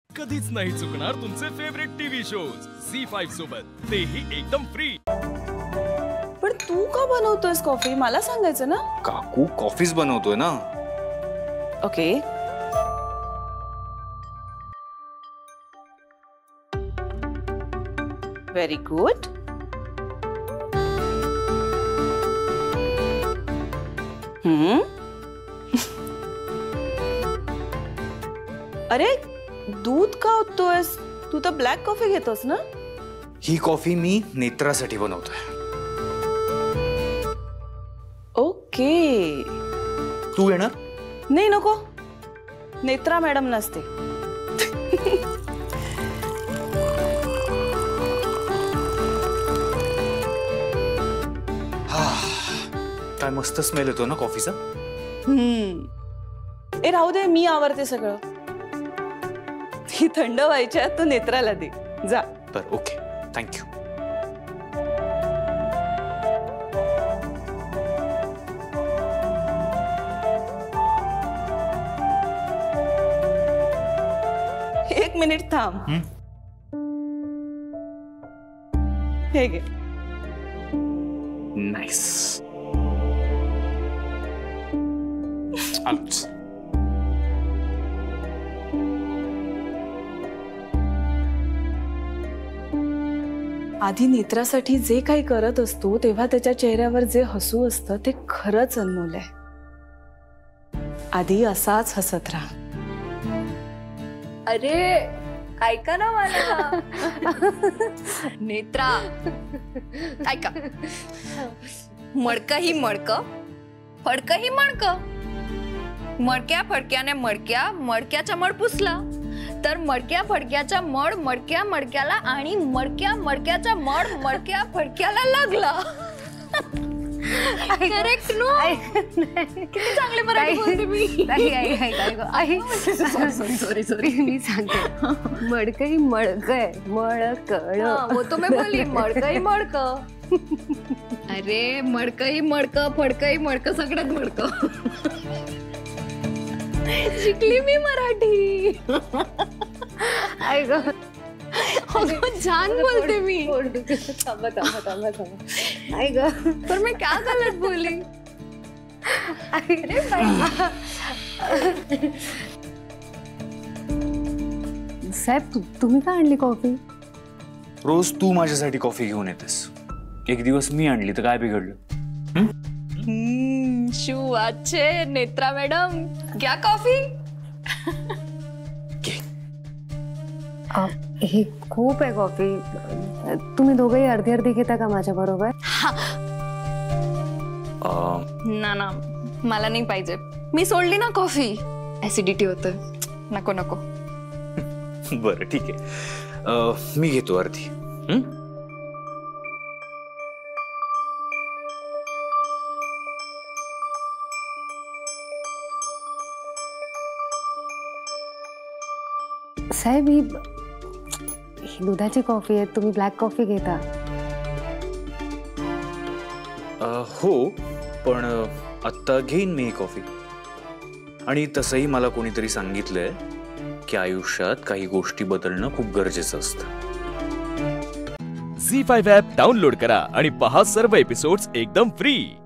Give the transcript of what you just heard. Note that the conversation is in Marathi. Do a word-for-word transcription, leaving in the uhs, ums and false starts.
कधीच नाही चुकणार तुमचे favourite TV shows Zee five सोबत, तेही एकदम फ्री। पण तू का बनवतोयस कॉफी मला सांगायचं ना। काकू कॉफीज बनवतोय ना। Okay very good. हम्म अरे दूध का ओततोयस? तू तर ब्लॅक कॉफी घेतोस ना। ही कॉफी मी नेत्रासाठी बनवतोय। ओके तू येणार? नाही नको, नेत्रा मॅडम नसते। काय मस्त स्मेल येतो ना कॉफीचा। हम्म ए राहू दे, मी आवरते सगळं। ही थंड व्हायच्या तू नेत्राला दे जा। तर ओके थँक्यू। एक मिनिट थांब। हे घे। नाइस। आलोच। आधी नेत्रासाठी जे काही करत असतो तेव्हा त्याच्या चेहऱ्यावर जे हसू असतं ते खरंच अनमोल आहे। आधी असाच हसत राहा। अरे ऐका ना मला नेत्रा, ऐका। मडक ही मडक, फडक ही मडक। मडक्या फडक्याने मडक्या, मडक्याचा मड पुसला तर मडक्या फडक्याचा मड मडक्या मडक्याला आणि मडक्या मडक्याचा मड मडक्या फडक्याला लागला। Correct no? किती चांगले मराठी बोलते मी। सॉरी सॉरी सॉरी मी सांगते। मडक ही मडक आहे, मडकळ। वो तो मैं बोली मडक ही मडक। अरे मडक ही मडक, फडक ही मडक, सगळ्यात मडक। शिकली मी मराठी। ऐक छान बोलते मी। थांबा थांबा थांबा थांबा ऐक पर मैं क्या गलत बोली? अरे साहेब तु, तुम्ही का आणली कॉफी? रोज तू माझ्यासाठी कॉफी घेऊन येतेस, एक दिवस मी आणली तर काय बिघडलं? शू अच्छे नेत्रा मैडम, क्या कॉफी? हे खूप आहे कॉफी। तुम्ही दोघेही अर्धी अर्धी घेता का माझ्या बरोबर? ना ना मला नाही पाहिजे, मी सोडली ना कॉफी, ऍसिडिटी होतं। नको नको। बरं ठीक आहे, मी घेतो अर्धी। साहेब ही ही दुधाची कॉफी आहे, तुम्ही ब्लॅक कॉफी घेता? हो पण आत्ता घेईन मी कॉफी। आणि तसंही मला कोणीतरी सांगितलंय की आयुष्यात काही गोष्टी बदलणं खूप गरजेचं असतं। झी फाईव्ह ॲप डाउनलोड करा आणि पहा सर्व एपिसोड्स एकदम फ्री।